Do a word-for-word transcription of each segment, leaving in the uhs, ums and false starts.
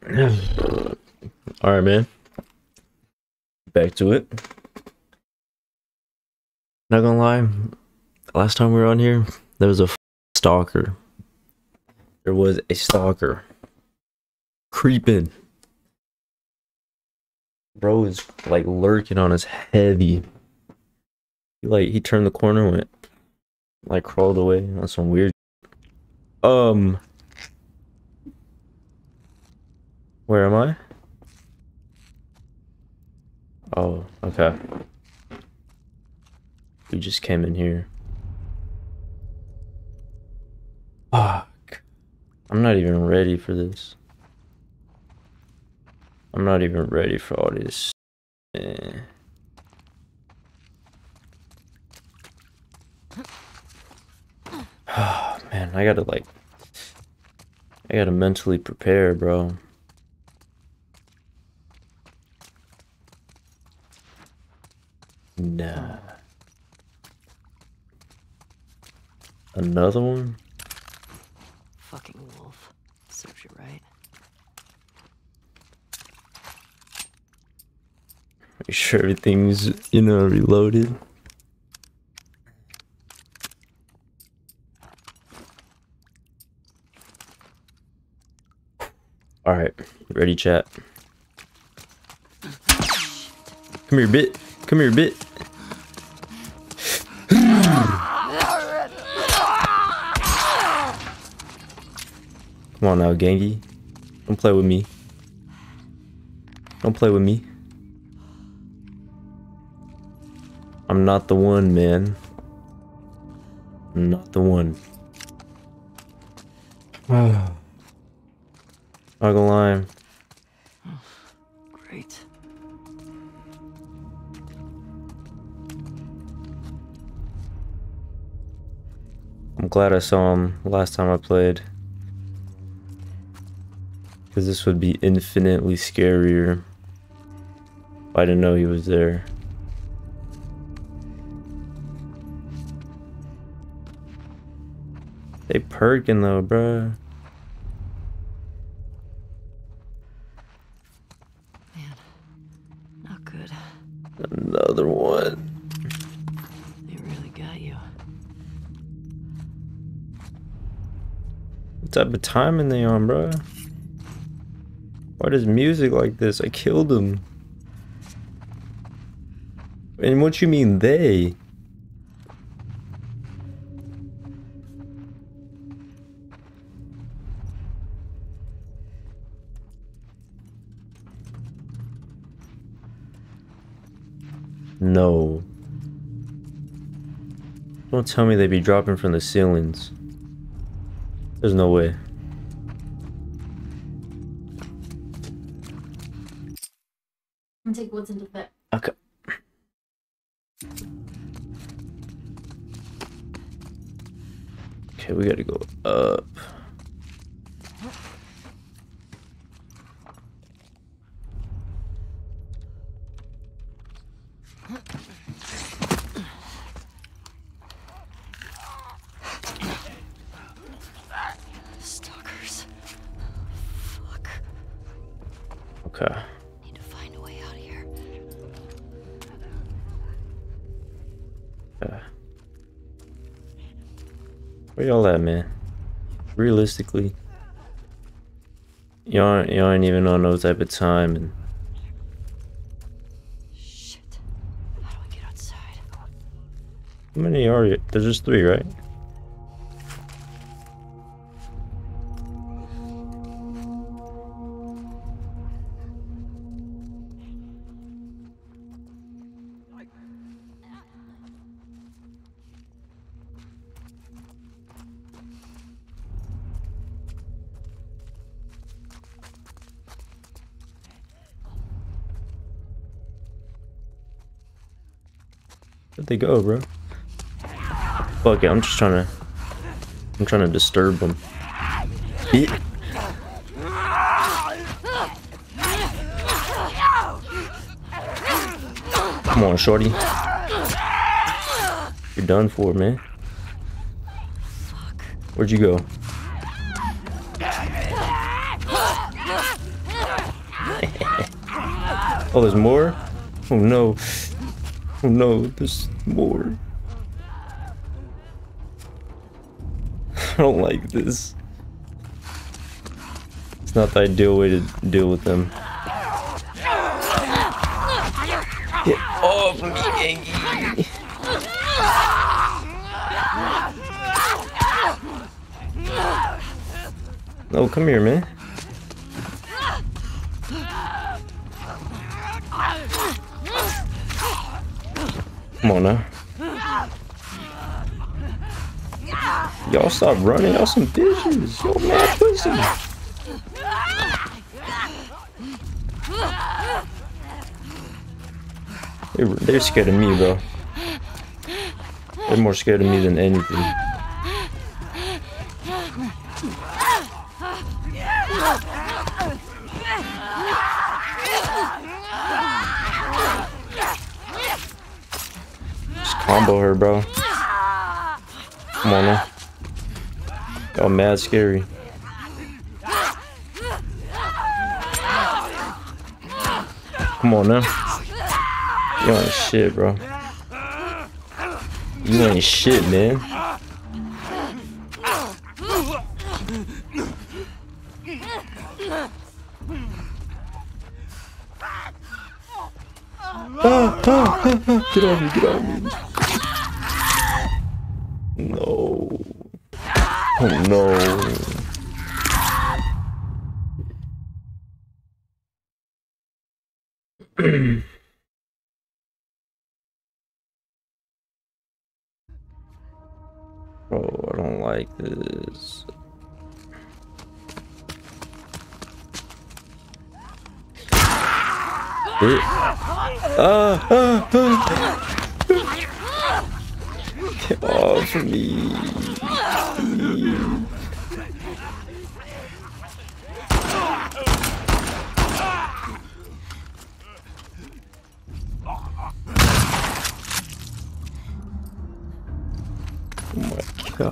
Alright, man. Back to it. Not gonna lie, last time we were on here, there was a stalker. There was a stalker. Creeping. Bro is like lurking on us heavy. He like he turned the corner, went like crawled away on some weird. Um, where am I? Oh, okay. We just came in here. Fuck. I'm not even ready for this. I'm not even ready for all this. Eh. Oh, man, I gotta like, I gotta mentally prepare, bro. Nah. Another one? Fucking wolf. Serves you right. Make sure everything's, you know, reloaded. Alright, ready, chat. Come here, bit. Come here, bit. Come on now, Gangy. Don't play with me. Don't play with me. I'm not the one, man. I'm not the one. Not gonna lie. Great. I'm glad I saw him last time I played. Because this would be infinitely scarier if I didn't know he was there. They perking though, bruh. Man, not good. Another one. They really got you. What type of timing they on, bruh? Why does music like this? I killed him. And what you mean they? No. Don't tell me they be dropping from the ceilings. There's no way. I'm gonna take what's into that. Okay. Okay, we gotta go up. Stalkers. Fuck. Okay. Need to find a way out of here. Okay. Where y'all at, man? Realistically, y'all y'all ain't even on no type of time, and Shit. How do I get outside? how many are you? There's just three, right? Where'd they go, bro? Fuck it, I'm just trying to... I'm trying to disturb them. It. Come on, shorty. You're done for, man. Fuck. Where'd you go? Oh, there's more? Oh no. Oh no, there's more. I don't like this. It's not the ideal way to deal with them. Get off me, Angie! Oh, come here, man. Come on now. Y'all stop running. Y'all some bitches. Yo, mad pussy. They're, they're scared of me, bro. They're more scared of me than anything. Just combo her, bro. Come on now. Y'all mad scary. Come on now. You ain't shit, bro. You ain't shit, man. Ah, ah, ah, ah. Get off me, get off me. No. Oh no. Bro, I don't like this. It, ah, ah, ah. Get off me. Oh my god.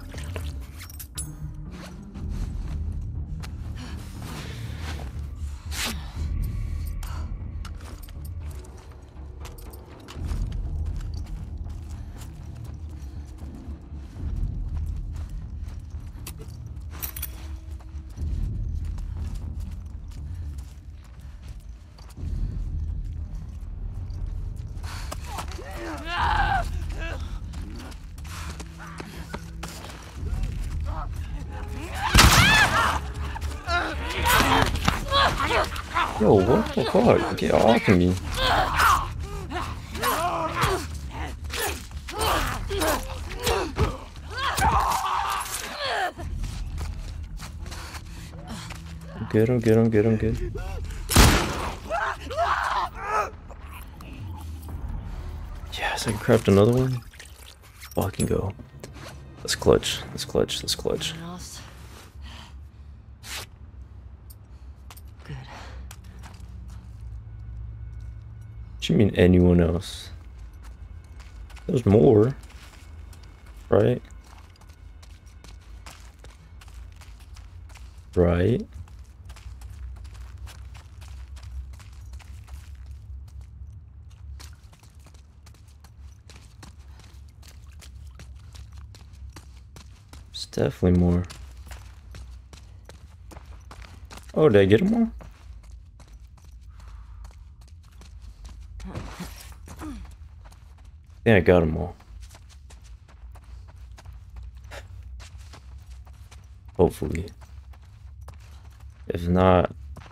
Yo, what the fuck? Get off of me. Get him, get him, get him, get him. Yes, I can craft another one. Fucking go. Let's clutch. Let's clutch. Let's clutch. What you mean anyone else? There's more, right? Right? There's definitely more. Oh, did I get them all? Yeah, I got them all. Hopefully. If not,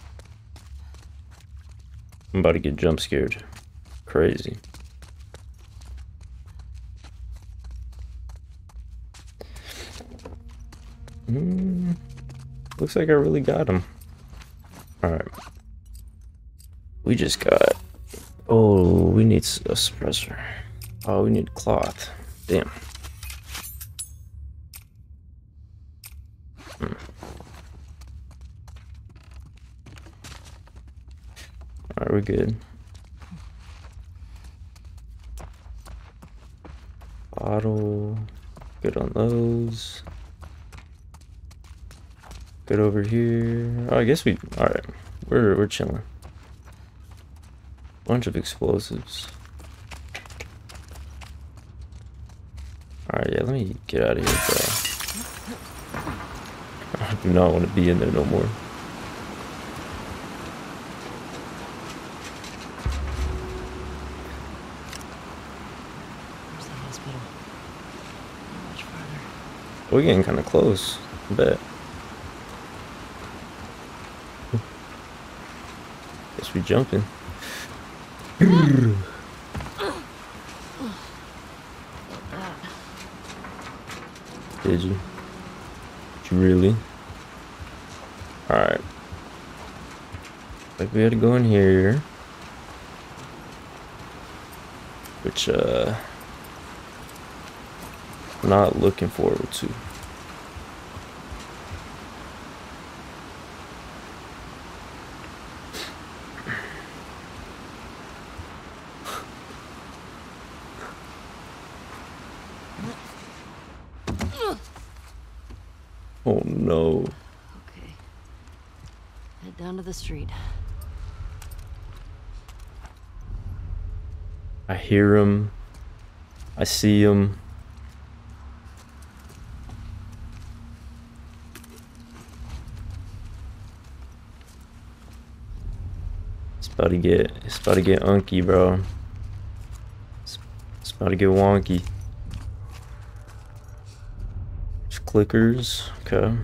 I'm about to get jump scared. Crazy. Mm, looks like I really got him. Alright. We just got... Oh, we need a suppressor. Oh, we need cloth. Damn. Hmm. Alright, we're good. Bottle. Good on those. Good over here. Oh, I guess we... Alright. We're, we're chilling. Bunch of explosives. Alright, yeah, let me get out of here, bro. I do not want to be in there no more. Where's the hospital? Not much farther. We're getting kind of close, I bet. Guess we jumping. Did you? Did you really? Alright. Like we had to go in here. Which, uh... I'm not looking forward to. Oh no. Okay. Head down to the street. I hear him. I see him. It's about to get, it's about to get unky, bro. It's, it's about to get wonky. There's clickers, okay.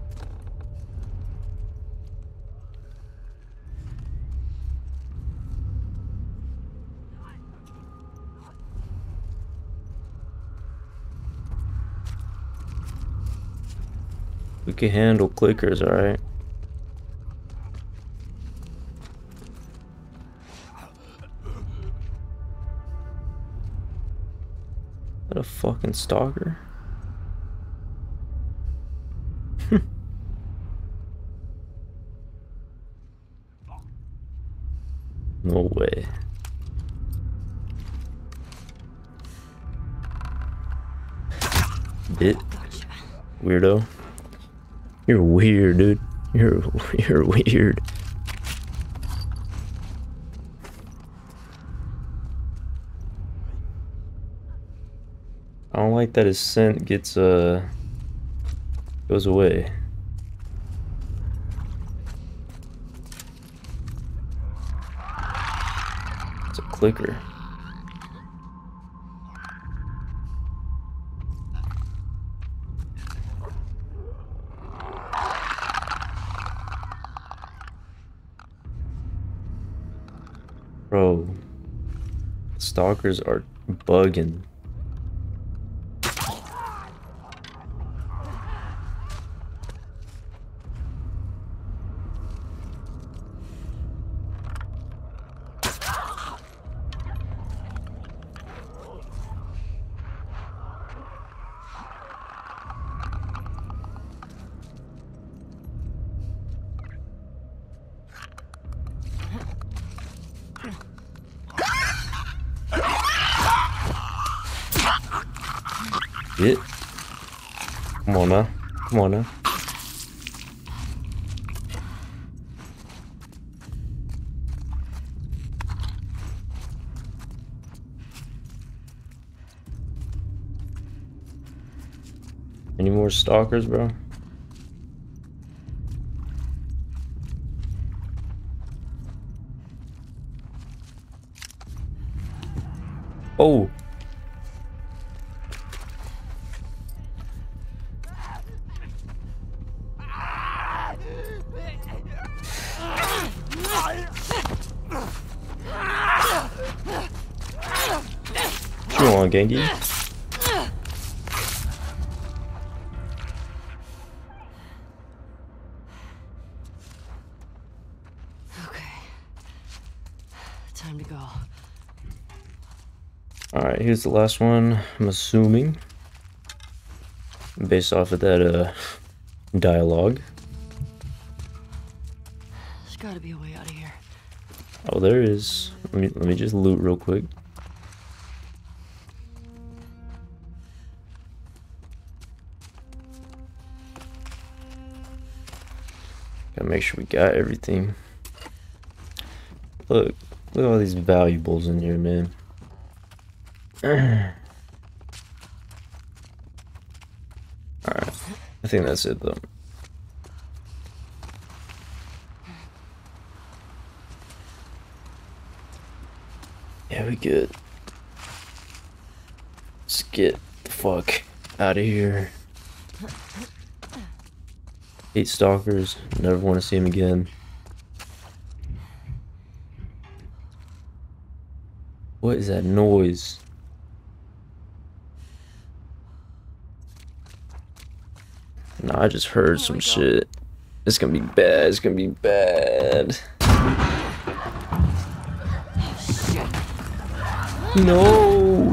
We can handle clickers, alright? Is that a fucking stalker? No way. Bit weirdo. You're weird, dude. You're you're weird. I don't like that his scent gets uh goes away. It's a clicker. Bro, stalkers are bugging. It. Come on now. Come on now. Any more stalkers, bro? Oh. What you want, Genki? Okay. Time to go. Alright, here's the last one, I'm assuming. Based off of that uh dialogue. There's gotta be a way out of here. Oh, there is. Let me let me just loot real quick. Gotta make sure we got everything. Look, Look at all these valuables in here, man. Alright. I think that's it, though. Yeah, we good. Let's get the fuck out of here. Hate stalkers. Never want to see them again. What is that noise? Nah, I just heard some shit. It's gonna be bad. It's gonna be bad. No.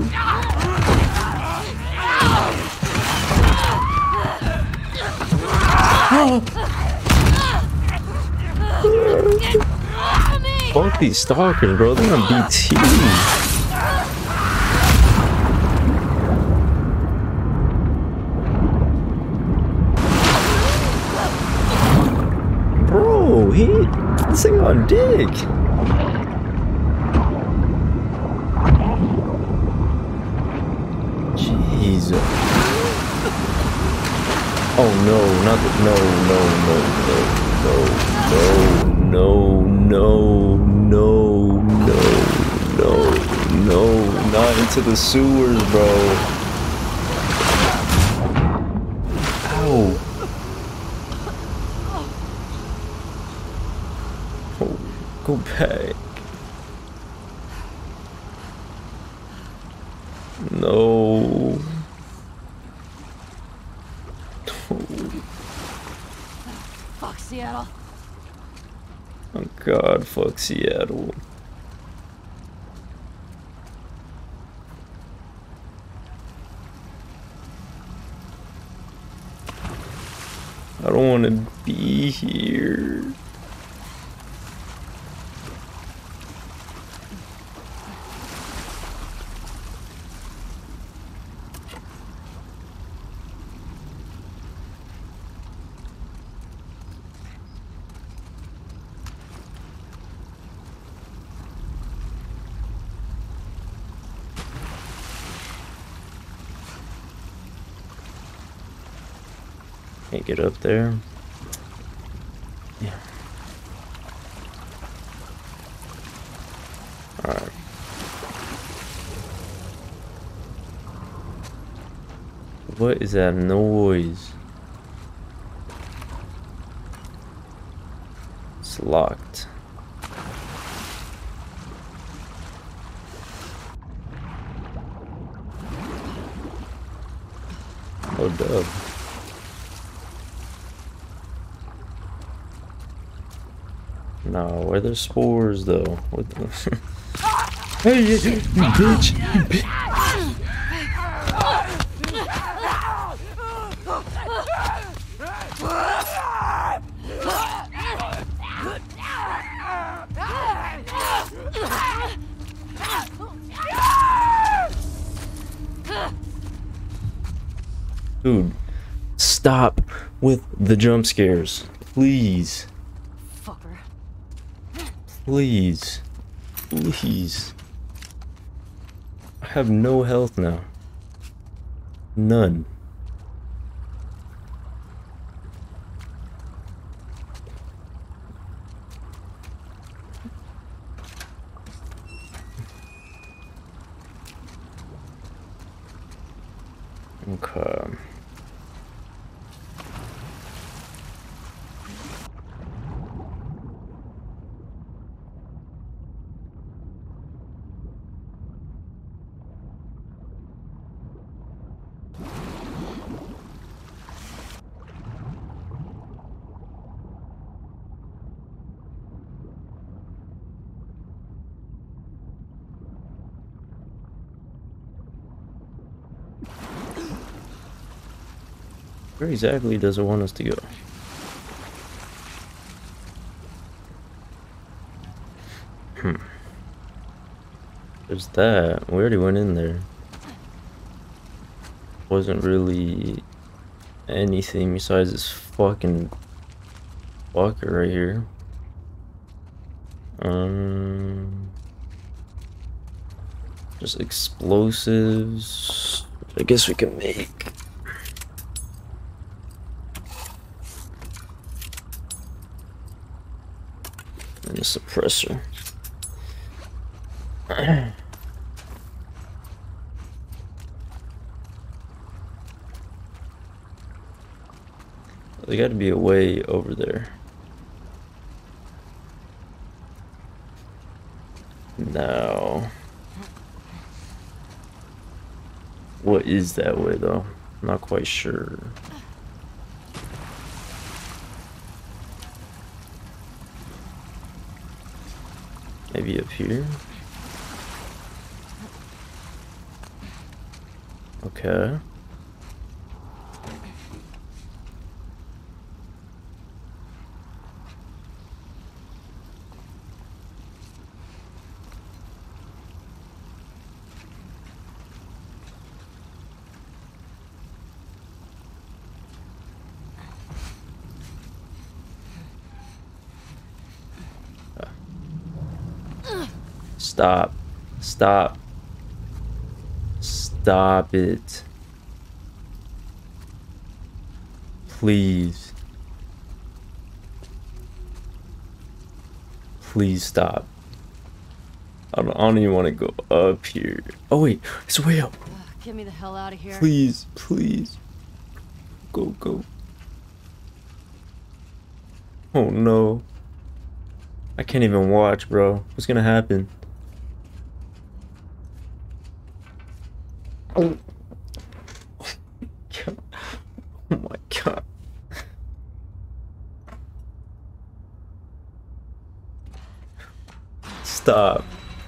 Fuck these stalkers, bro. They're on B T. Bro, he this thing on dick. Jeez. Oh no, not the, no, no, no, no, no, no, no, no, no, no, not into the sewers, bro. Ow. Oh, go back. No. Fuck Seattle. Oh god, fuck Seattle. I don't want to be here. Can't get up there. Yeah. Alright. What is that noise? It's locked. Oh, dub. No, where are the spores though? What the hey, you, you bitch! You bitch! Dude, stop with the jump scares, please. Fucker. Please. Please. I have no health now. None. Okay. Where exactly does it want us to go? Hmm. There's that. We already went in there. Wasn't really anything besides this fucking fucker right here. Um. Just explosives. I guess we can make. And a suppressor. There got to be a way over there. Now, what is that way though? I'm not quite sure. Maybe up here? Okay. Stop. Stop. Stop it. Please. Please stop. I don't, I don't even want to go up here. Oh wait, it's way up. Uh, get me the hell out of here. Please, please. Go, go. Oh no. I can't even watch, bro. What's gonna happen? Oh. Oh my god. Stop.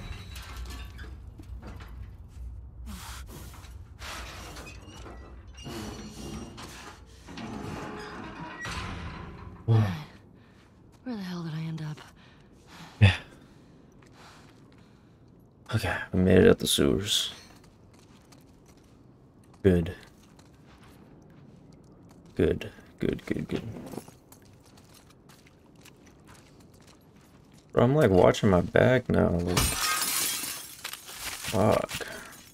Where the hell did I end up? Yeah. Okay, we made it out the sewers. Good. Good, good, good, good. Bro, I'm like watching my back now. Like, fuck.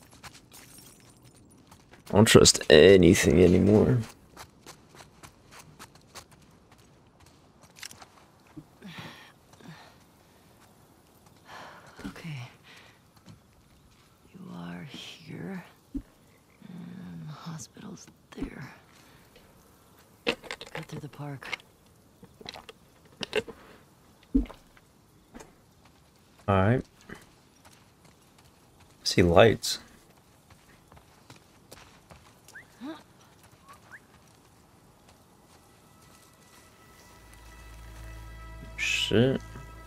I don't trust anything anymore. Okay. You are here. And the hospital's there. Go through the park. Alright. See lights. Shit.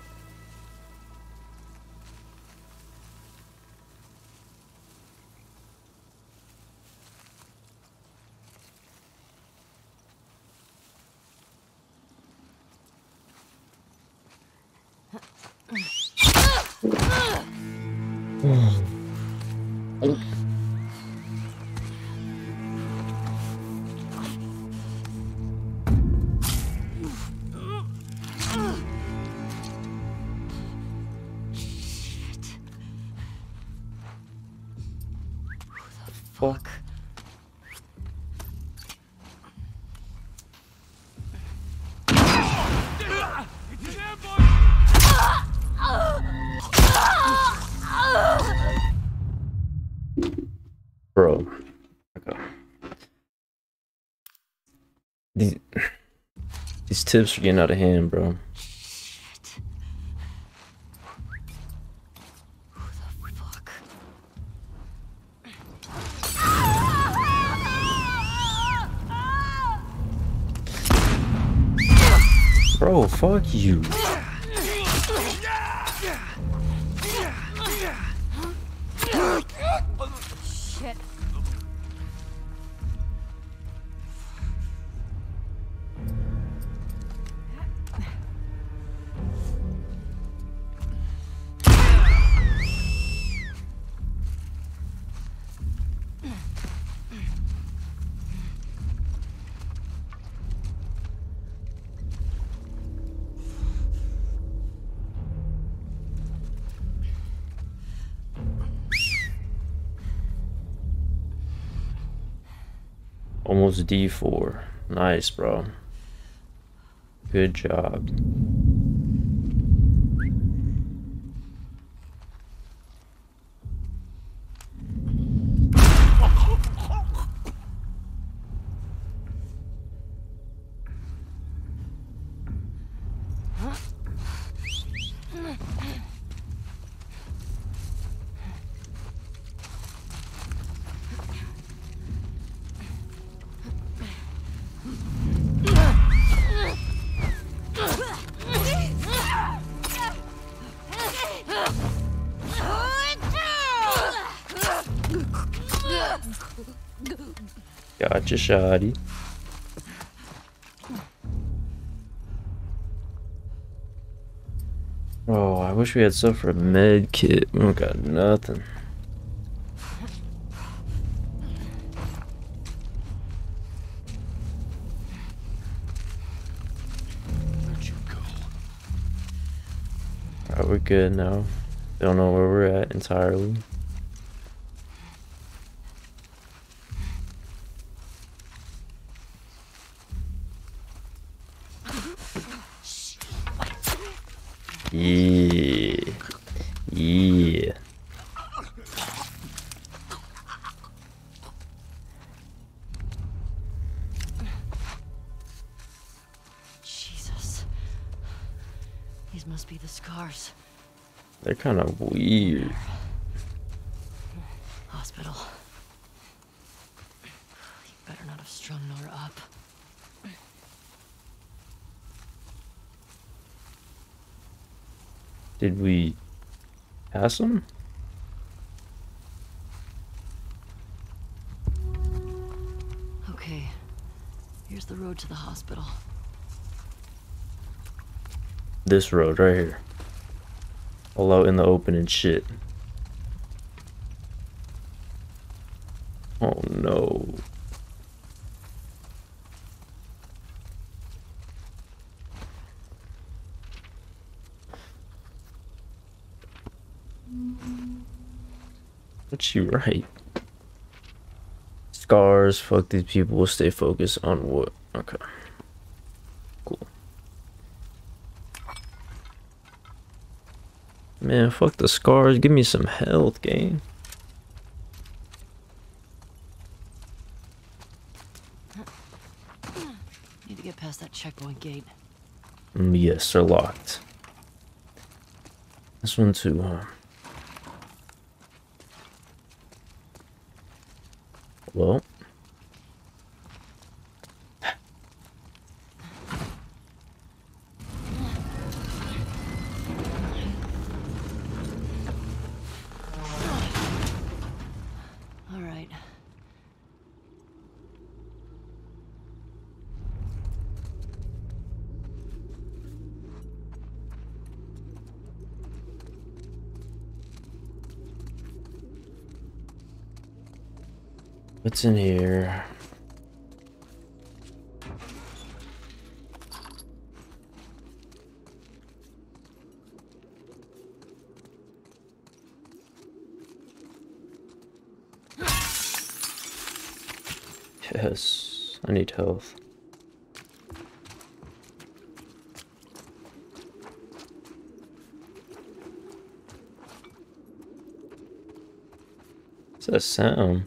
Fuck. Bro. Okay. These, these tips are getting out of hand, bro. Shit. Who the fuck? Bro, fuck you. Shit. Almost D four. Nice, bro. Good job. Gotcha, shoddy. Oh, I wish we had stuff for a med kit. We don't got nothing. Where'd you go? Alright, we're good now. Don't know where we're at entirely. Yeah. Yeah. Jesus. These must be the scars. They're kind of weird. Hospital. You better not have strung Nora up. Did we pass them? Okay. Here's the road to the hospital. This road right here. All out in the open and shit. Oh no. But you right. Scars, fuck these people, will stay focused on what? Okay. Cool. Man, fuck the scars, give me some health, game. Need to get past that checkpoint gate. Mm, yes, they're locked. This one too, huh? Well. All right. What's in here? Yes, I need health. What's that sound?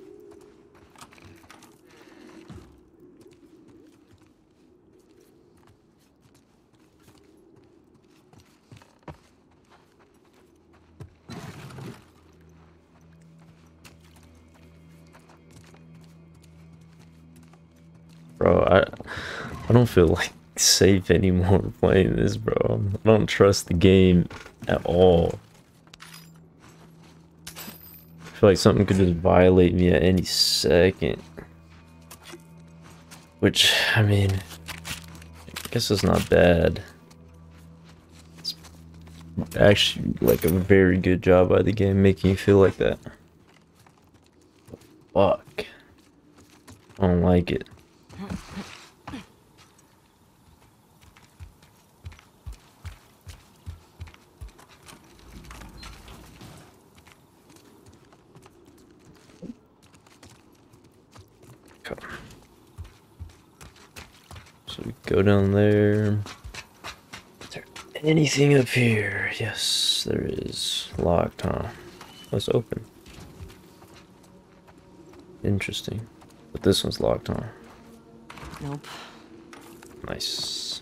Bro, I I don't feel like safe anymore playing this, bro. I don't trust the game at all. I feel like something could just violate me at any second. Which, I mean, I guess it's not bad. It's actually like a very good job by the game making you feel like that. Fuck. I don't like it. Okay. Go down there. Is there anything up here? Yes, there is. Locked, huh? Let's open. Interesting. But this one's locked, huh? Nope. Nice.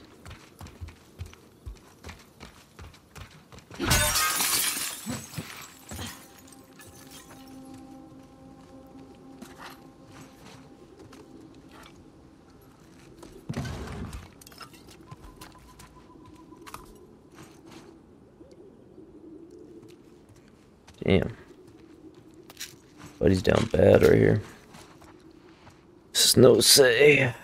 Damn. Buddy's down bad right here. Snow say.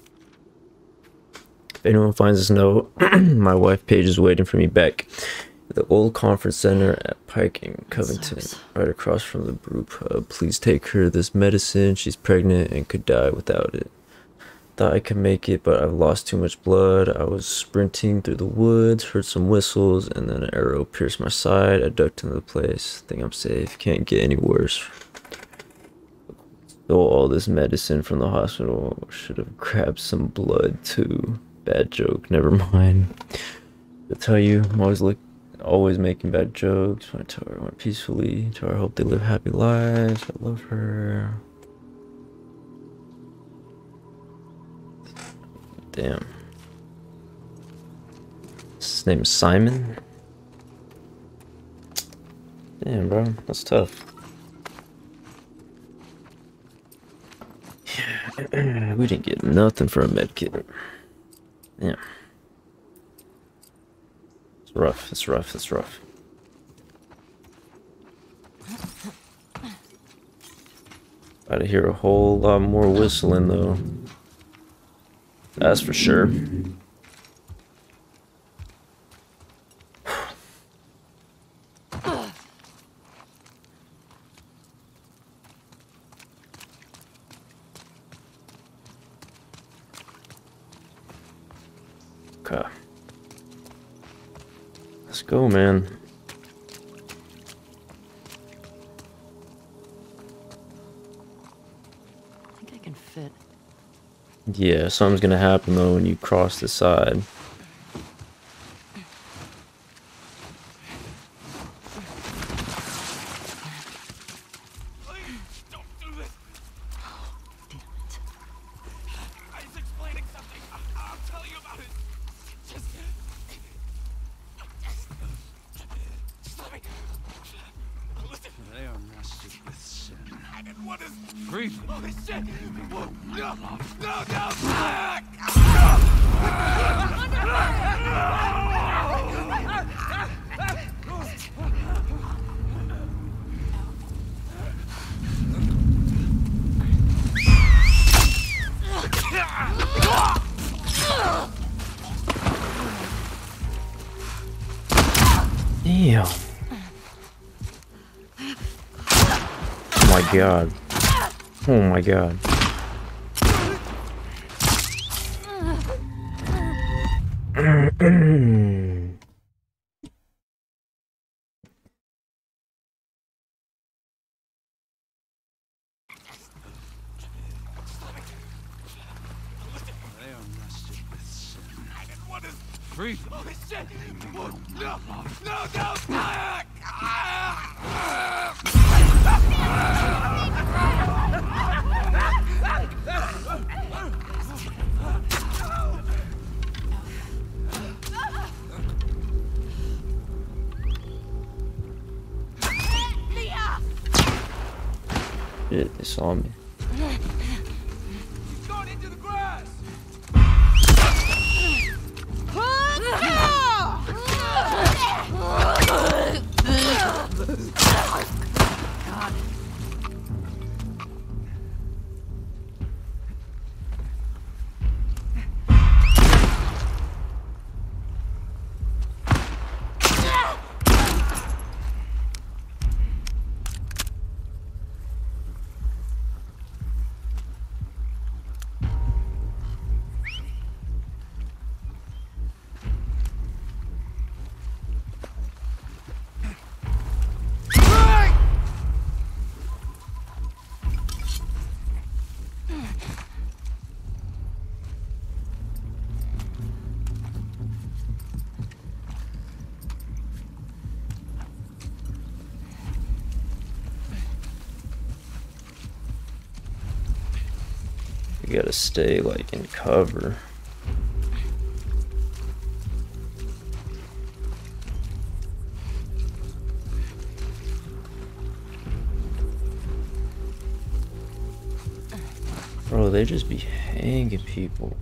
If anyone finds this note, my wife Paige is waiting for me back at the old conference center at Pike in Covington, Sucks. right across from the brew pub. Please take her this medicine. She's pregnant and could die without it. Thought I could make it, but I've lost too much blood. I was sprinting through the woods, heard some whistles, and then an arrow pierced my side. I ducked into the place. Think I'm safe. Can't get any worse. Stole all this medicine from the hospital. Should have grabbed some blood too. Bad joke. Never mind. I'll tell you, I'm always look, always making bad jokes. I tell her I went peacefully. Tell her I hope they live happy lives. I love her. Damn. His name is Simon. Damn, bro, that's tough. Yeah, we didn't get nothing for a med kit. Yeah. It's rough, it's rough, it's rough. Gotta hear a whole lot more whistling though. That's for sure. Okay. Let's go, man. I think I can fit. Yeah, something's gonna happen though when you cross the side. Please, don't do this. Damn it. I was explaining something. I I'll tell you about it. Just... Stop it. Listen. They are mastered with sin. I didn't want to... Breathe. Holy shit! Whoa, no! No, no! Damn. Oh my god. Oh my god. They are mastered with sin. I didn't want to... Breathe. Holy shit! Whoa, no! No, no! Ah! Ah! Shit, they saw me. He's going into the grass! We gotta stay like in cover. Bro, they just be hanging people.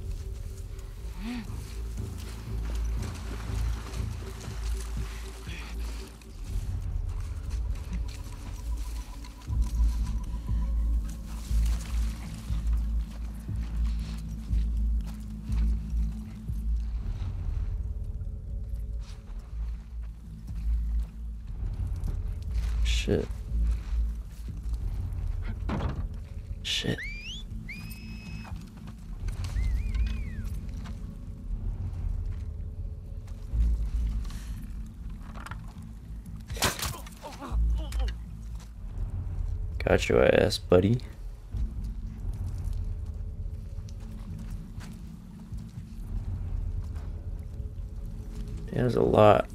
Shit. Shit. Got your ass, buddy. There's a lot.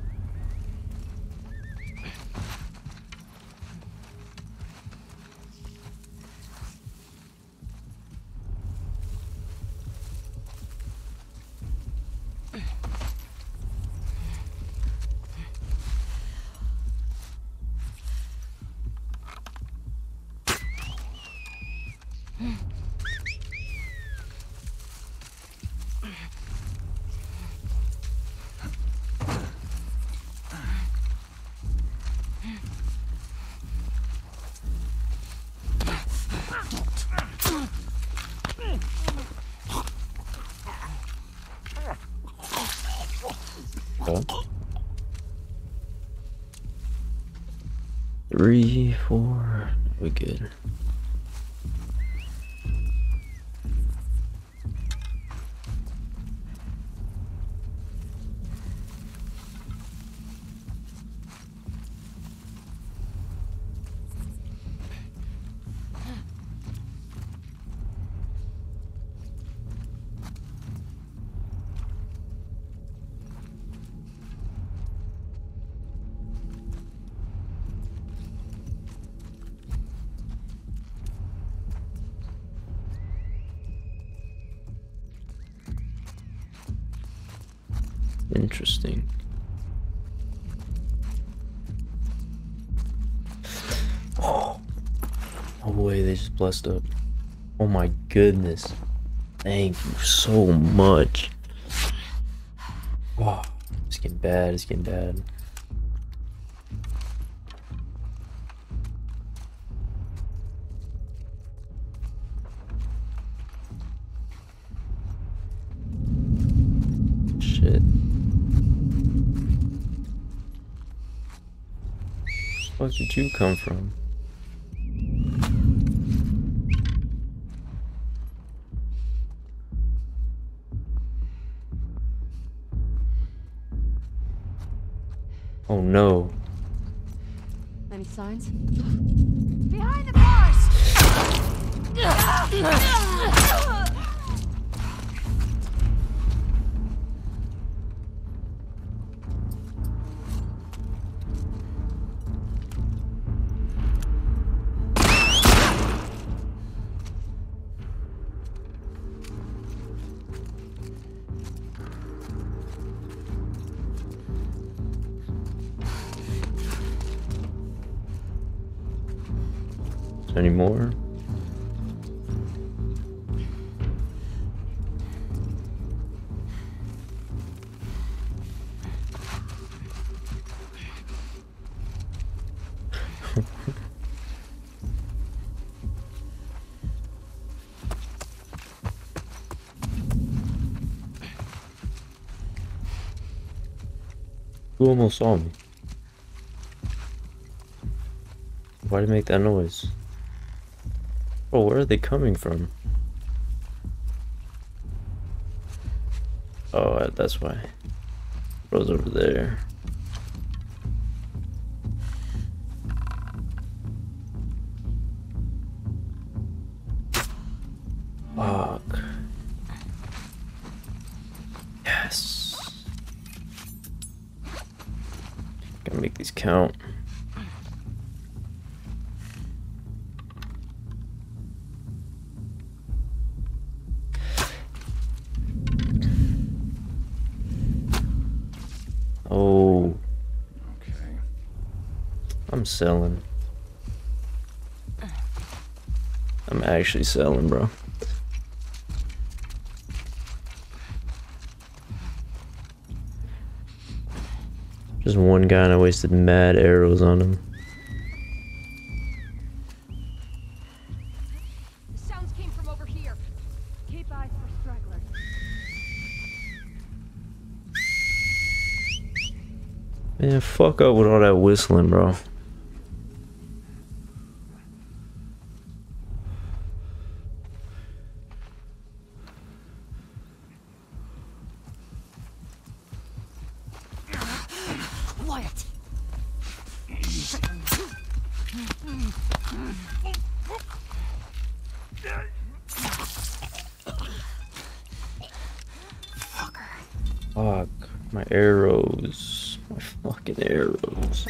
Three, four, we good. Interesting. Oh, no way, they just blessed up. Oh my goodness. Thank you so much. Oh, it's getting bad, it's getting bad. Shit. Where did you come from? Oh no. Any signs? Behind the bars! Any more? Who almost saw me? Why did it make that noise? Oh, where are they coming from? Oh, that's why. Bro's over there. Fuck. Yes. Gotta make these count. Oh, Okay. I'm selling. I'm actually selling, bro. Just one guy and I wasted mad arrows on him. The sounds came from over here. Keep eyes for stragglers. Man, fuck up with all that whistling, bro. Quiet. Fuck. My arrows. My fucking arrows.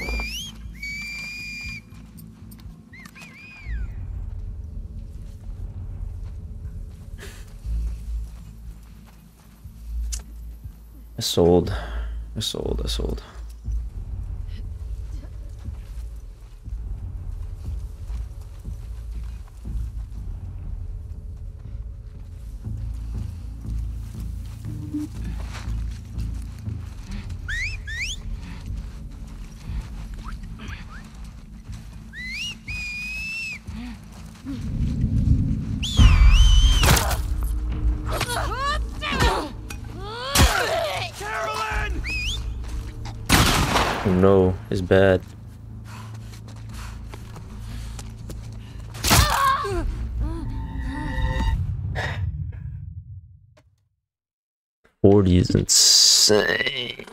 I sold. I sold. I sold. Carolyn! Oh no, it's bad. Forty is insane.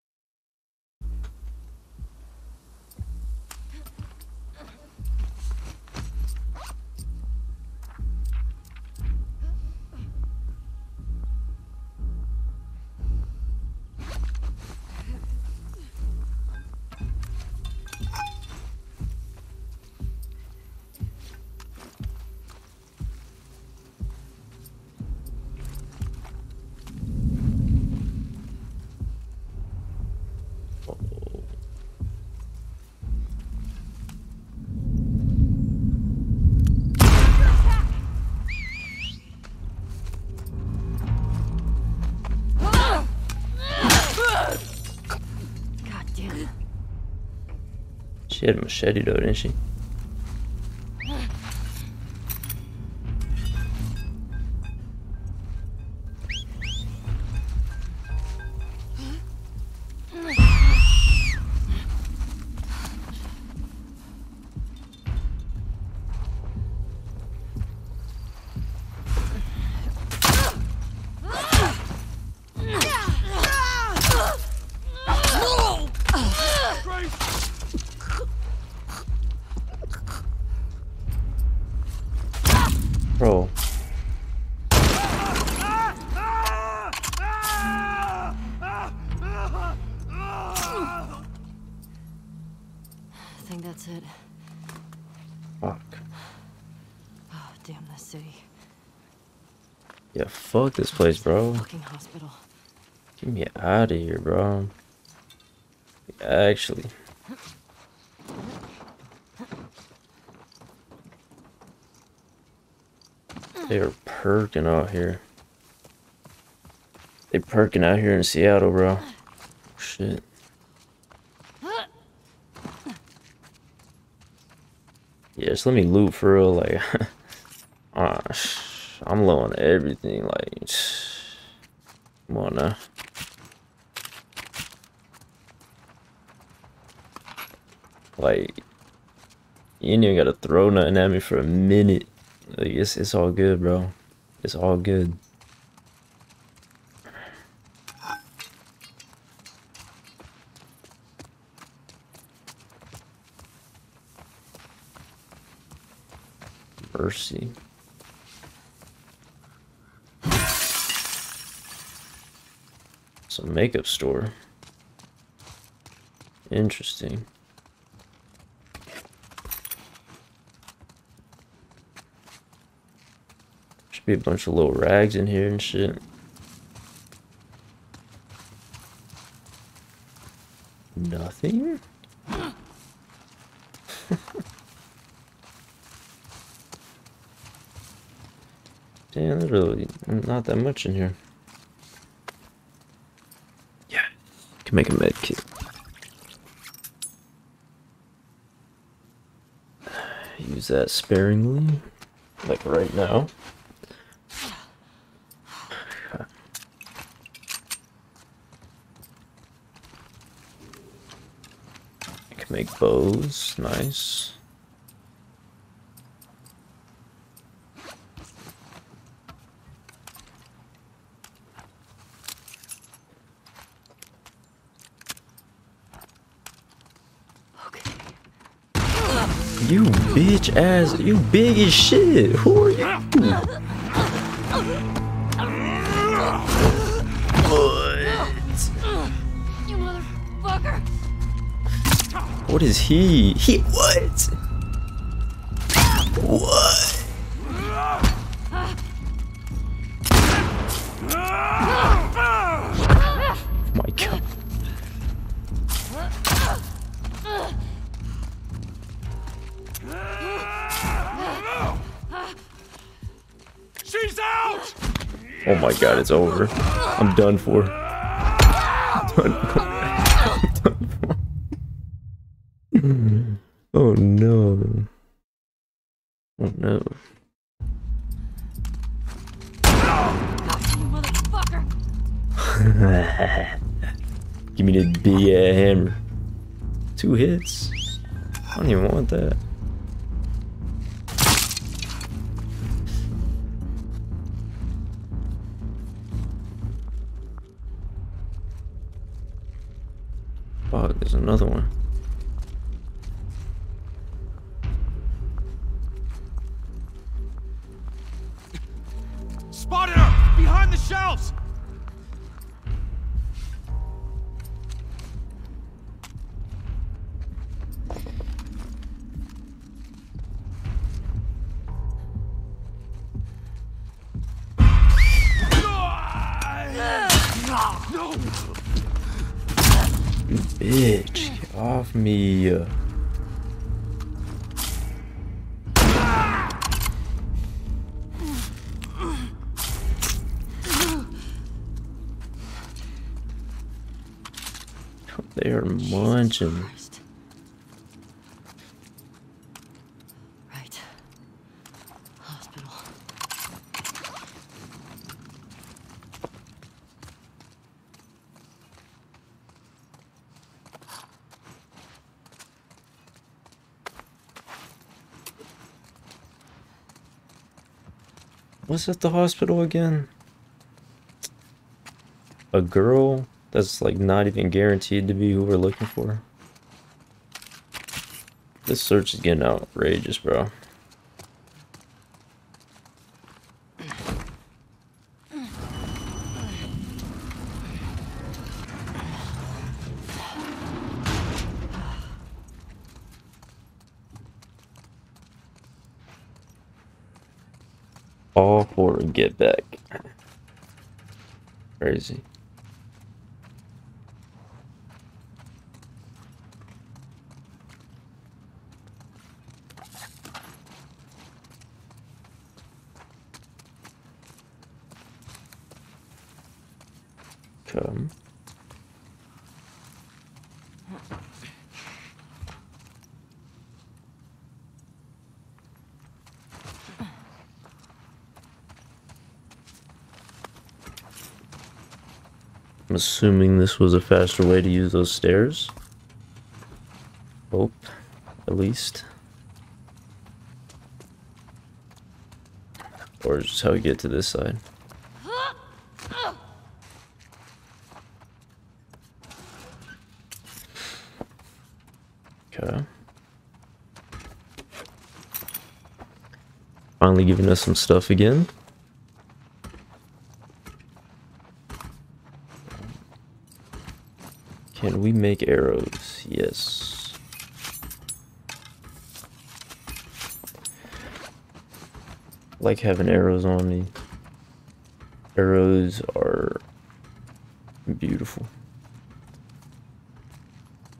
God damn it. She had a machete though, didn't she? Bro. I think that's it. Fuck. Oh, damn this city. Yeah, fuck this place, bro. Fucking hospital. Get me out of here, bro. Actually. They are perking out here. They perking out here in Seattle, bro. Shit. Yeah, just let me loot for real. Like, uh, I'm low on everything. Like, come on now. Like, you ain't even gotta throw nothing at me for a minute. Like, it's, it's all good, bro. It's all good. Mercy. It's a makeup store. Interesting. Should be a bunch of little rags in here and shit. Nothing? Damn, there's really not that much in here. Yeah, can make a med kit. Use that sparingly, like right now. I can make bows, nice. You bitch ass, you big as shit. Who are you? What? You motherfucker! What is he? He what? What? Oh my god. She's out! Oh my god, it's over. I'm done for. Done for. Oh no. Oh no. You motherfucker! Give me the big ass hammer. Two hits? I don't even want that. Oh, there's another one. Spotted her! Behind the shelves! No! You bitch, get off me. They are munching. Right. Hospital. What's at the hospital again? A girl that's like not even guaranteed to be who we're looking for. This search is getting outrageous, bro. All for a get back. Crazy. Come. I'm assuming this was a faster way to use those stairs. Hope, at least. Or just how we get to this side. Okay. Finally giving us some stuff again. Can we make arrows? Yes. I like having arrows on me. Arrows are beautiful.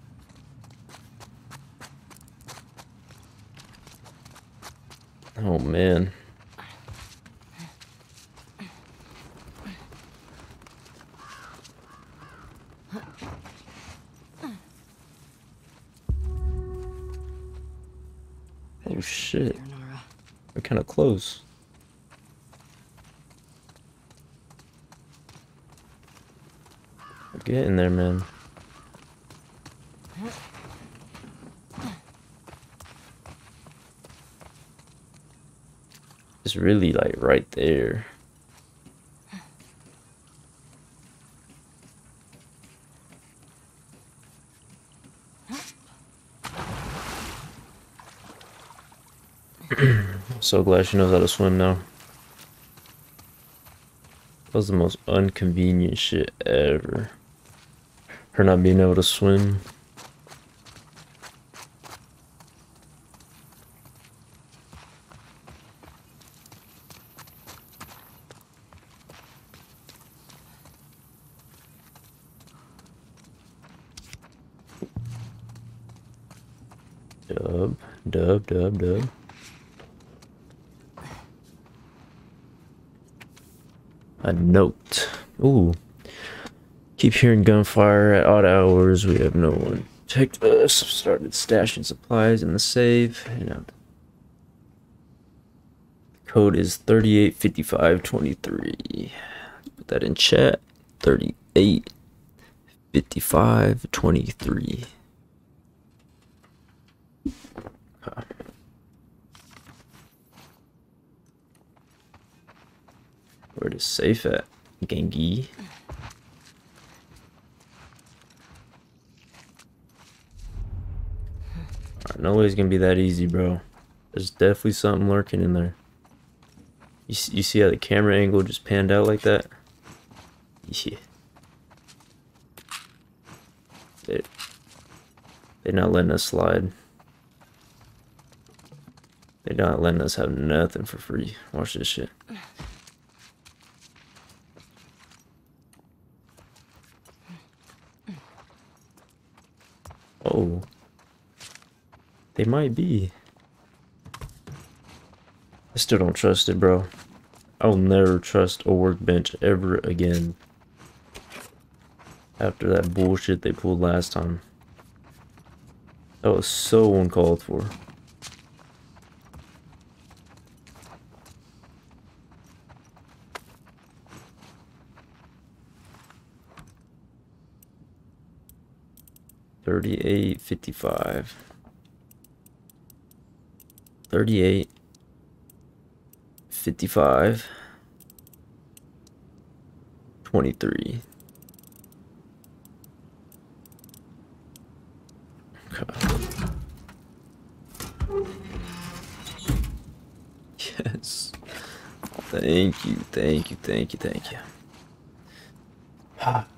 Oh man. Oh shit. Here, Nora. We're kind of close. We're getting there, man. It's really like right there. I'm so glad she knows how to swim now. That was the most inconvenient shit ever. Her not being able to swim. Dub, dub, dub, dub. A note. Ooh. Keep hearing gunfire at odd hours. We have no one checked us. Started stashing supplies in the safe. You know. The code is thirty-eight fifty-five twenty-three. Put that in chat. thirty-eight fifty-five twenty-three. Huh. Where is safe at? Gengi. Alright, no way it's gonna be that easy, bro. There's definitely something lurking in there. You see, you see how the camera angle just panned out like that? Yeah. They, they're not letting us slide. They're not letting us have nothing for free. Watch this shit. Oh. They might be. I still don't trust it, bro. I will never trust a workbench ever again. After that bullshit they pulled last time. That was so uncalled for. thirty-eight fifty-five. thirty-eight fifty-five twenty-three. Okay. Yes. Thank you, thank you, thank you, thank you. Ah.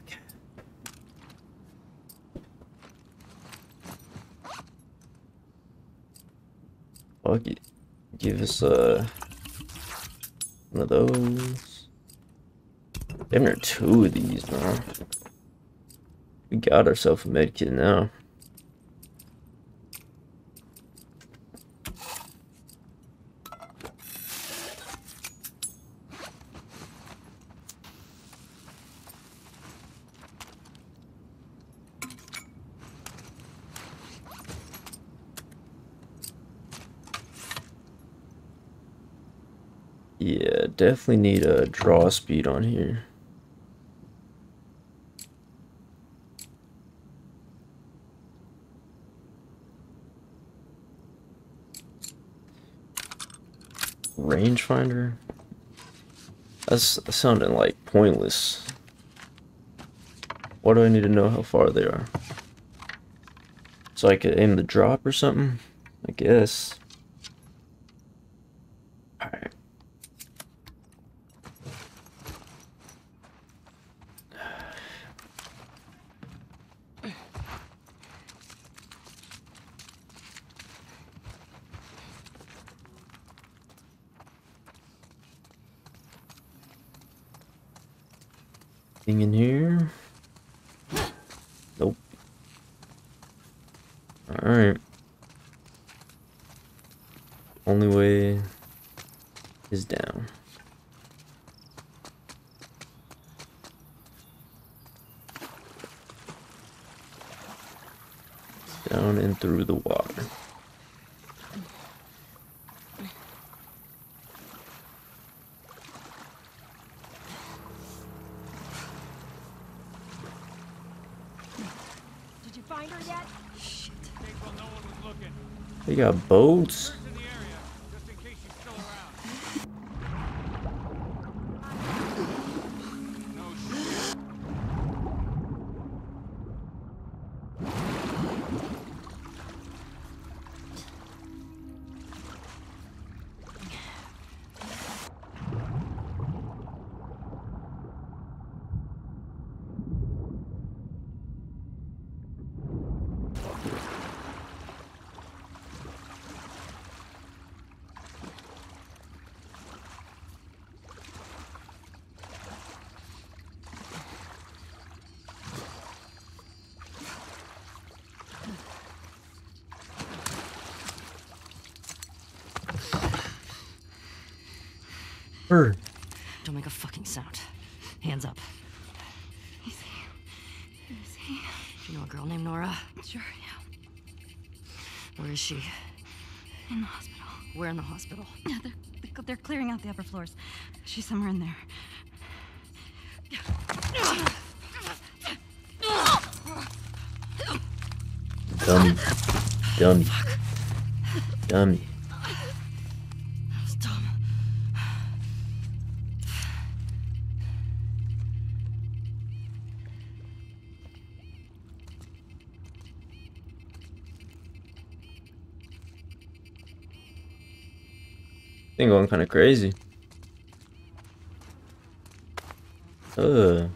I'll give us uh, one of those. Damn near two of these, man. We got ourselves a medkit now. Yeah, definitely need a draw speed on here. Rangefinder? That's sounding like pointless. Why do I need to know how far they are? So I could aim the drop or something? I guess. Alright. Thing in here? Nope. Alright. Only way is down. Down and through the water. Did you find her yet? Shit. Think well, no one was looking. They got boats. Search in the area, just in case she's still around. No shit. Bird. Don't make a fucking sound. Hands up. Is he? Is he? Do you know a girl named Nora? Sure, yeah. Where is she? In the hospital. Where in the hospital? Yeah, they're, they're clearing out the upper floors. She's somewhere in there. Dummy. Dummy. Dummy. That was dumb. Thing going kind of crazy. Ugh.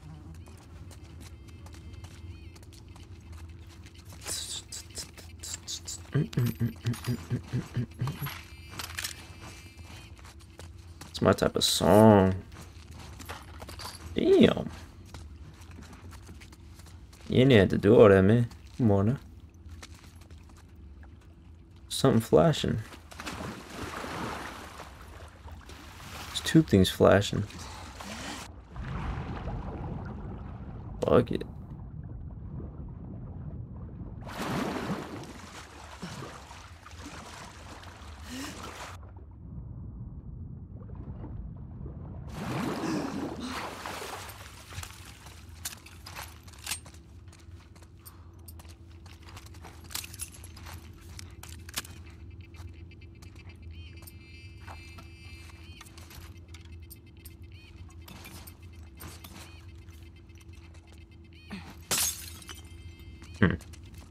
It's my type of song. Damn. You didn't have to do all that, man. Come on now. Something flashing. There's two things flashing. Fuck it. Hmm.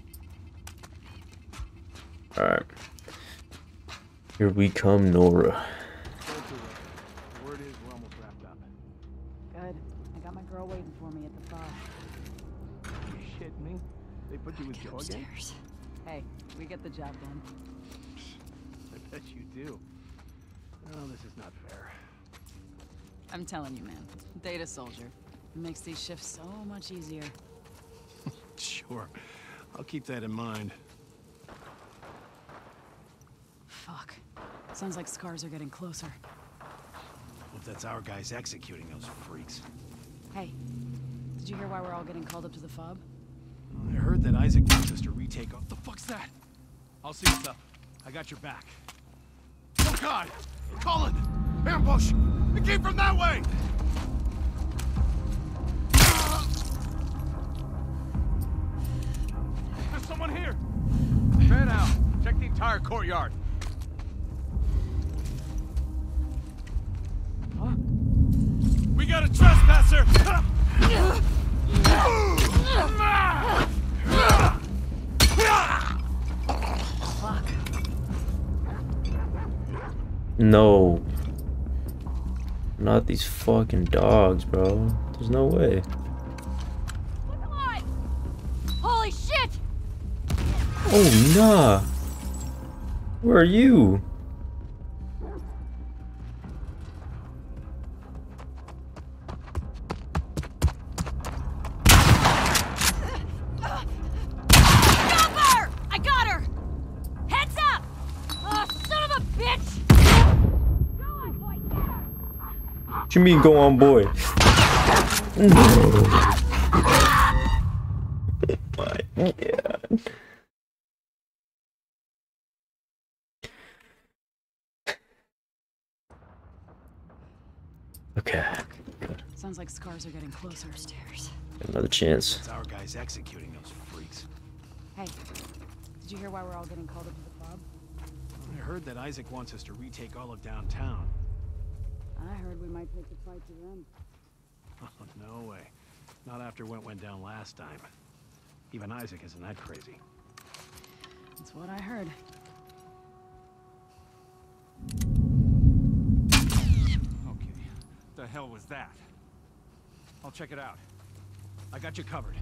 Alright. Here we come, Nora. The word is we're almost wrapped up. Good. I got my girl waiting for me at the bar. You shitting me? They put you with Get Joe again? upstairs. Hey, we get the job done. I bet you do. No, this is not fair. I'm telling you, man. Data soldier. It makes these shifts so much easier. Sure. I'll keep that in mind. Fuck. Sounds like scars are getting closer. Hope that's our guys executing those freaks. Hey, did you hear why we're all getting called up to the fob? I heard that Isaac wants us to retake. What the fuck's that? I'll see what's up. I got your back. Oh God! Colin! Ambush! It came from that way! There's someone here! Man out! Check the entire courtyard. Huh? We got a trespasser! Fuck. No. Not these fucking dogs, bro. There's no way. Come on! Holy shit! Oh, nah. Where are you? Got her! I got her! Heads up! Oh, son of a What you mean go on, boy? No. Oh my god. Okay. Good. Sounds like scars are getting closer. Stairs. Another chance. It's our guys executing those freaks. Hey, did you hear why we're all getting called into the club? I heard that Isaac wants us to retake all of downtown. I heard we might take the fight to them. Oh, no way. Not after what went down last time. Even Isaac isn't that crazy. That's what I heard. Okay. The hell was that? I'll check it out. I got you covered.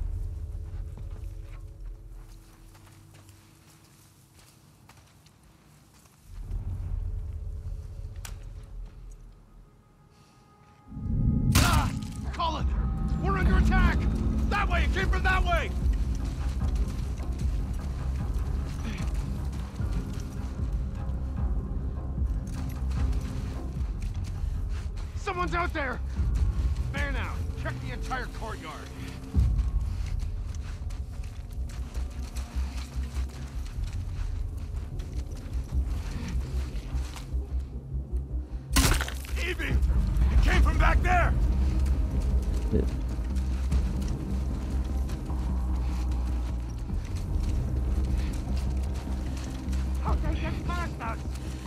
Ah! Colin! We're under attack! That way! It came from that way! Someone's out there! Fair now. Check the entire courtyard. Evie! It came from back there! Yeah. How'd they get past us?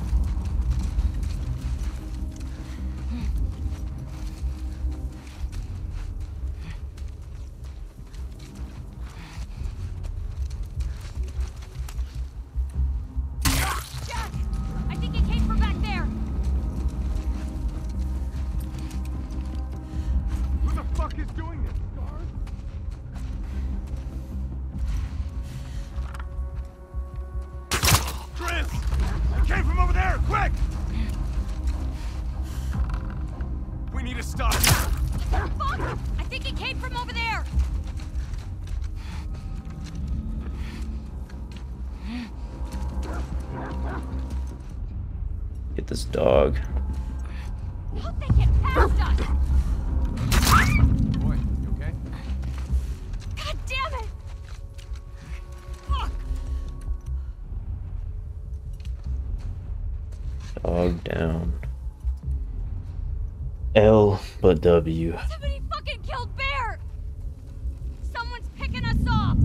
Jack! I think it came from back there. Who the fuck is doing this, Scars? Chris! It came from over there! Quick! We need to stop it. Fuck! I think it came from over there. Get this dog. How'd they get past us? Boy, you okay? God damn it! Fuck! Dog down. L but W. Somebody fucking killed Bear! Someone's picking us off!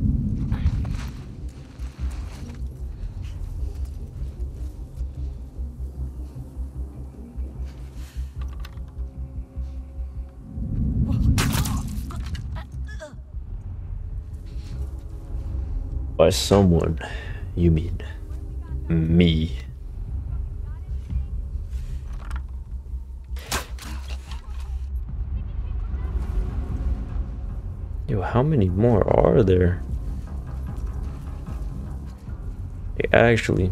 By someone, you mean me. Yo, how many more are there? Hey, actually.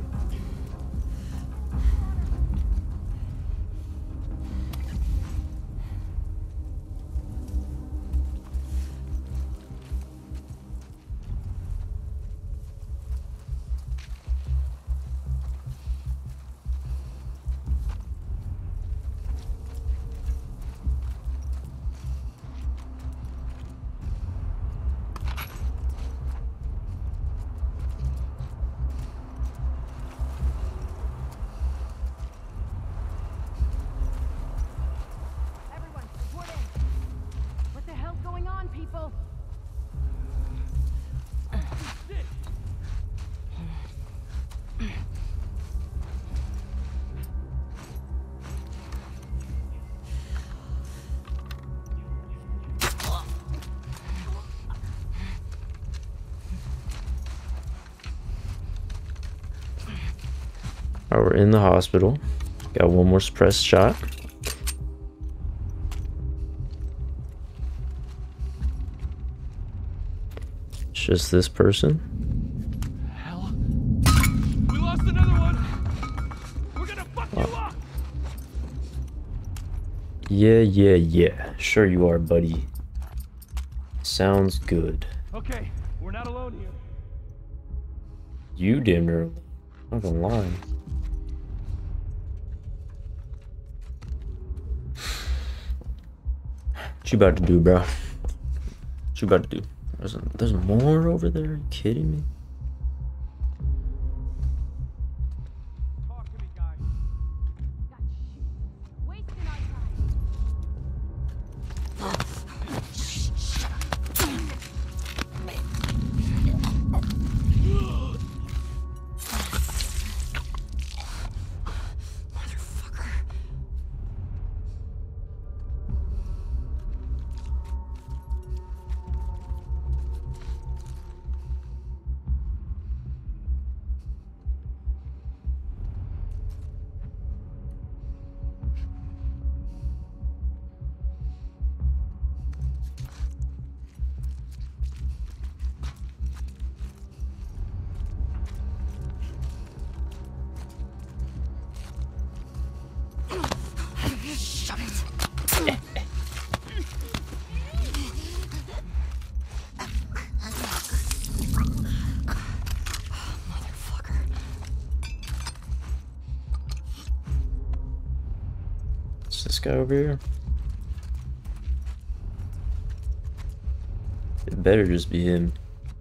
Everyone, report in. What the hell's going on, people? Alright, we're in the hospital. Got one more suppressed shot. It's just this person. Hell. We lost another one! We're gonna fuck you up! Yeah, yeah, yeah. Sure you are, buddy. Sounds good. Okay, we're not alone here. You damn near. Not gonna lie. What you about to do, bro? What you about to do? There's, a, there's more over there? Are you kidding me? Talk to me, guy. Got shit. Wasting our time. Is this guy over here? It better just be him.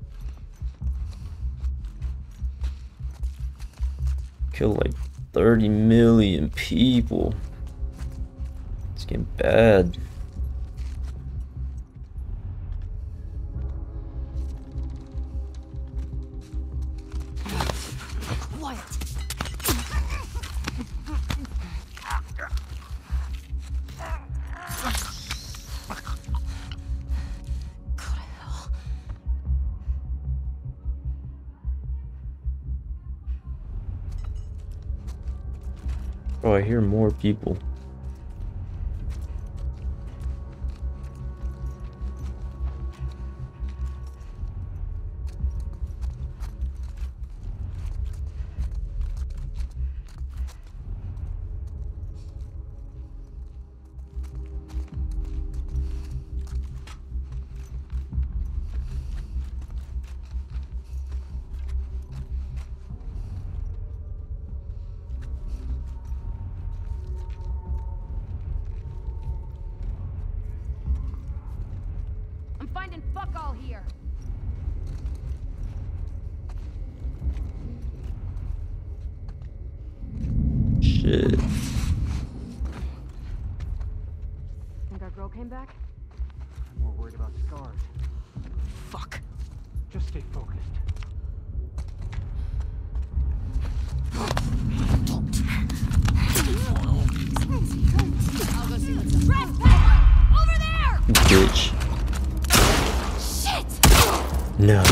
Killed like thirty million people. It's getting bad. Oh, I hear more people. I'm finding fuck all here. Shit. Think our girl came back? I'm more worried about scars. Fuck. Just stay focused. I'll go see what's up. Trespass! Over there! Bitch. Shit! No.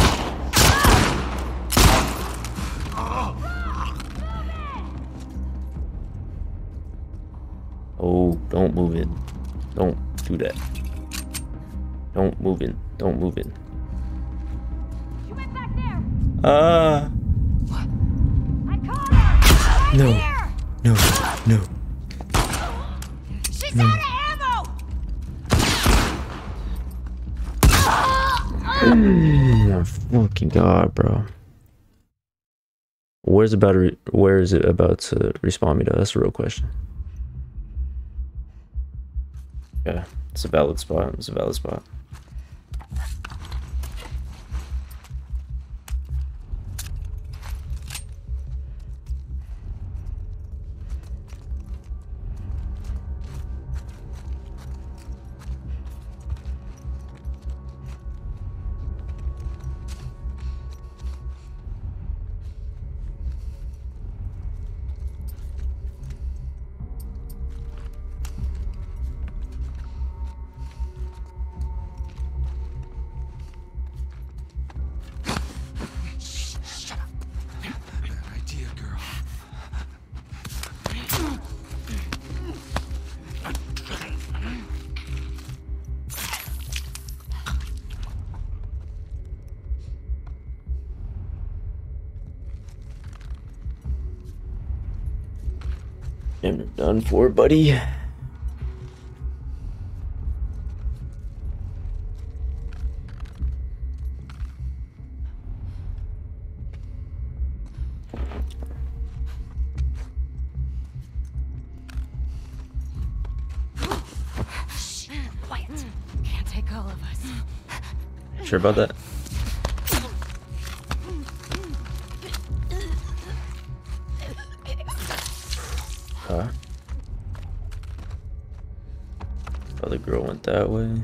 Oh, don't move in. Don't do that. Don't move in. Don't move in. She went back there! Ah. I caught her! Right No. here! No. No. She's No. out of ammo! Oh my fucking god, bro. Where's about to re where is it about to respawn me to? That's the real question. Yeah, it's a valid spot. It's a valid spot. Idea, girl. And we're done for, buddy. Quiet. take all of us. Sure about that? Huh? Other girl went that way.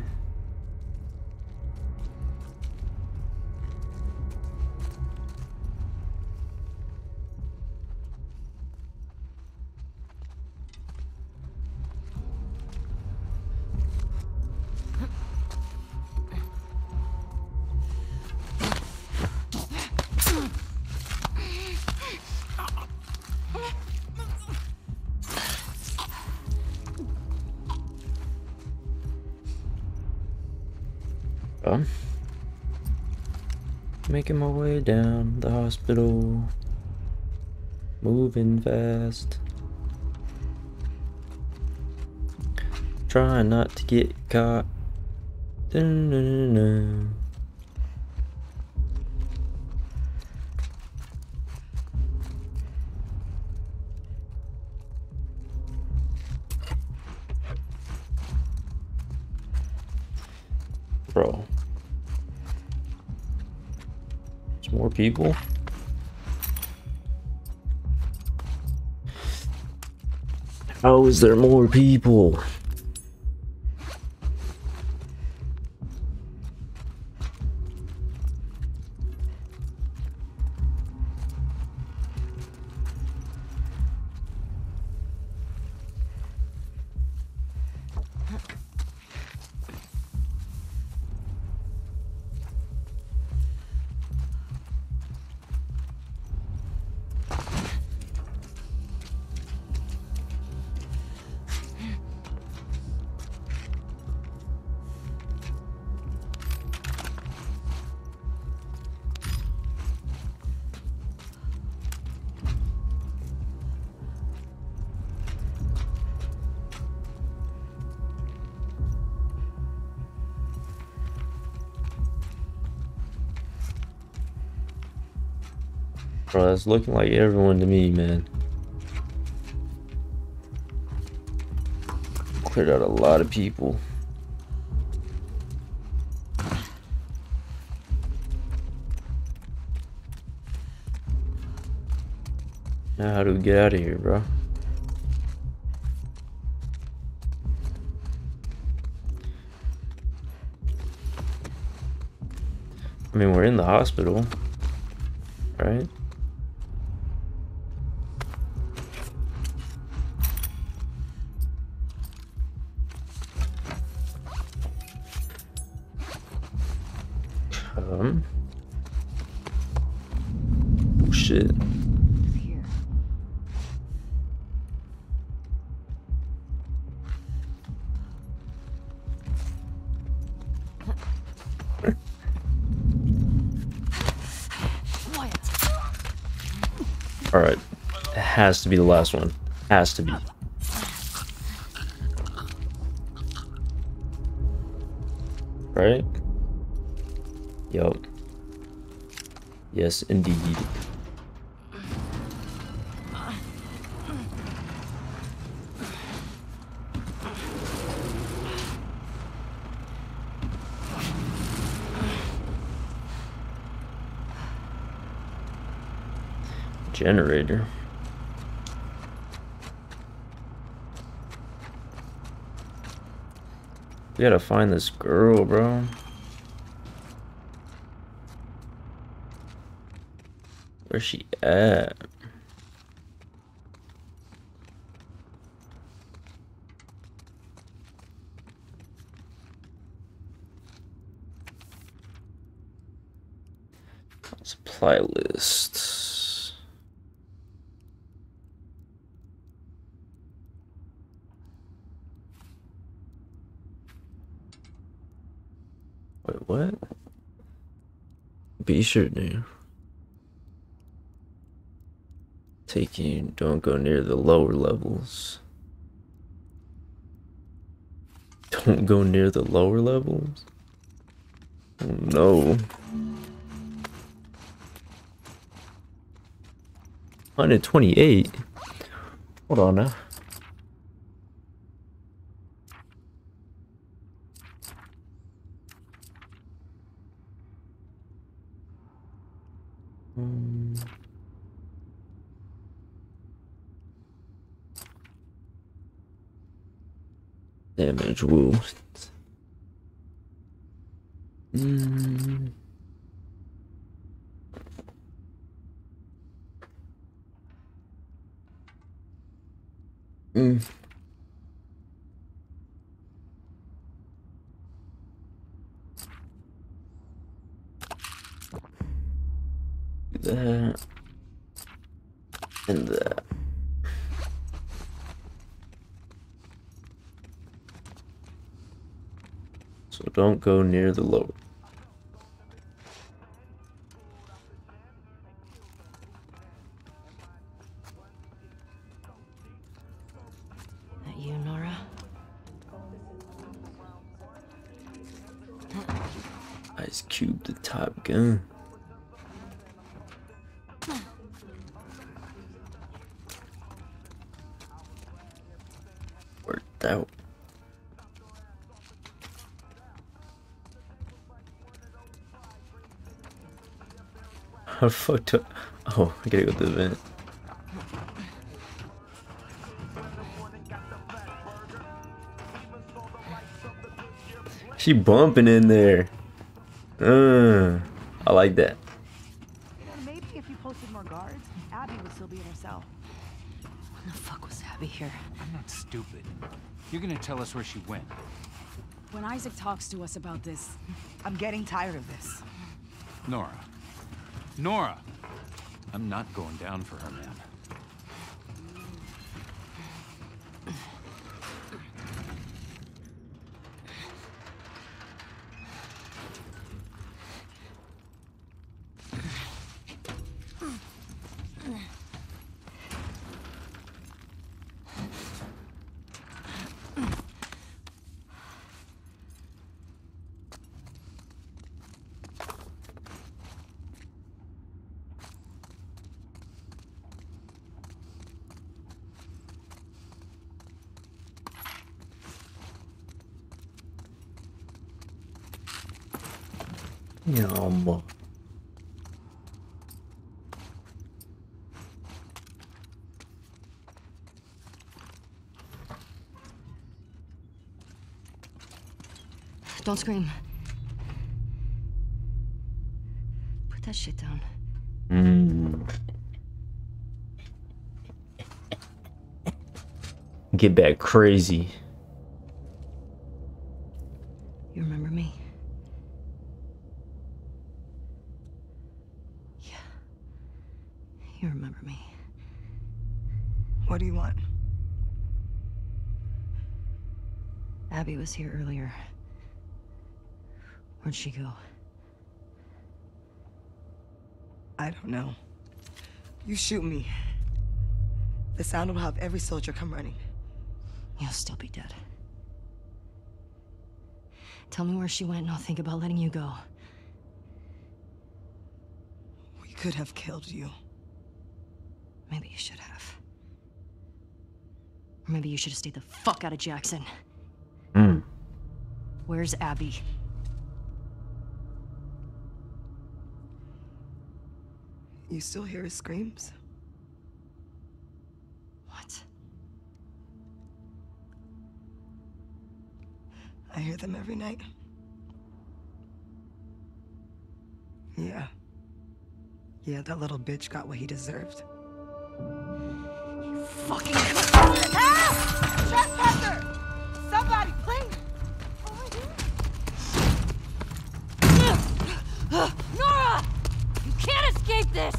Um, making my way down the hospital, moving fast, trying not to get caught. Dun, dun, dun, dun. Bro. There's more people? How is there more people? Bro, that's looking like everyone to me, man. Cleared out a lot of people. Now how do we get out of here, bro? I mean, we're in the hospital, right? Um. Oh shit. Here. All right, it has to be the last one. Has to be. Right? Yup. Yes, indeed. Generator. We gotta find this girl, bro. Where's she at? Supply list. Wait, what? Be sure to. Taking, don't go near the lower levels. Don't go near the lower levels? Oh no. one hundred twenty-eight? Hold on now. Um, damage wounds. Mm. Mm. That and that. So don't go near the lower. That you, Nora? Ice Cube, the Top Gun. Worked out. I fucked up. Oh, I gotta go to the vent. She bumping in there. Uh, I like that. You know, maybe if you posted more guards, Abby would still be in her cell. When the fuck was Abby here? I'm not stupid. You're gonna tell us where she went. When Isaac talks to us about this, I'm getting tired of this. Nora. Nora! I'm not going down for her, man. Yum. Don't scream. Put that shit down. Mm. Get back crazy. You remember me? Yeah. You remember me. What do you want? Abby was here earlier. Where'd she go? I don't know. You shoot me. The sound will have every soldier come running. You'll still be dead. Tell me where she went and I'll think about letting you go. We could have killed you. Maybe you should have. Or maybe you should have stayed the fuck out of Jackson. Mm. Where's Abby? You still hear his screams? What? I hear them every night. Yeah. Yeah, that little bitch got what he deserved. You fucking Help! Trespasser! Somebody, please! Nora! You can't escape this!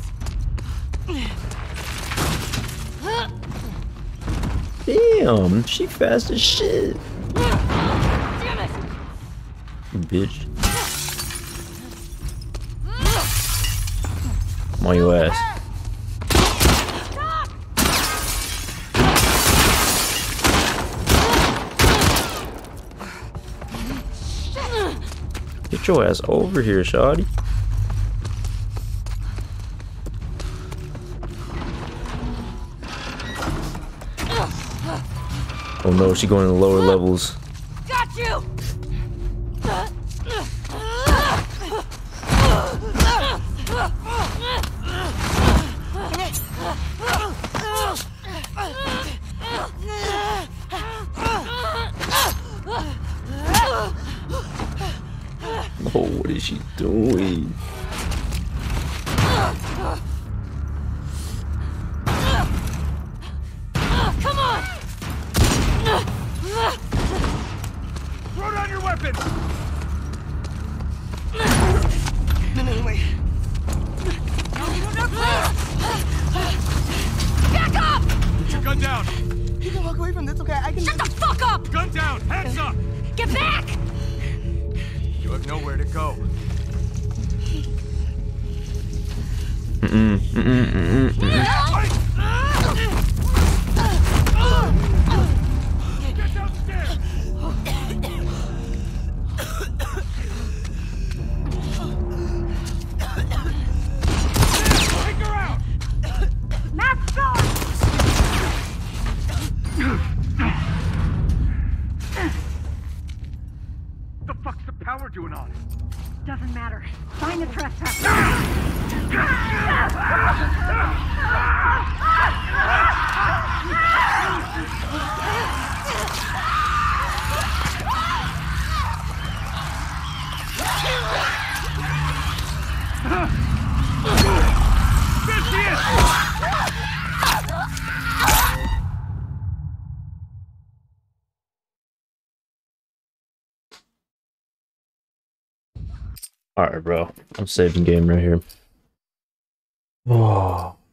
Damn, she fast as shit. Damn it! Bitch. I'm on your ass. Get your ass over here, shawty. Oh no, she going to the lower levels. Got you! Oh, what is she doing? Come on! Throw down your weapons! No, no, wait. Back up! Put your gun down! You can walk away from this, okay? I can. Shut the fuck up! Gun down! Hands up! Get back! You have nowhere to go. Mm-mm, mm-mm, mm-mm, mm-mm. Get downstairs! Take her out! Mask on! What the fuck's the power doing on it? Doesn't matter. Find the trespasser. There she is! Alright, bro. I'm saving game right here. Oh.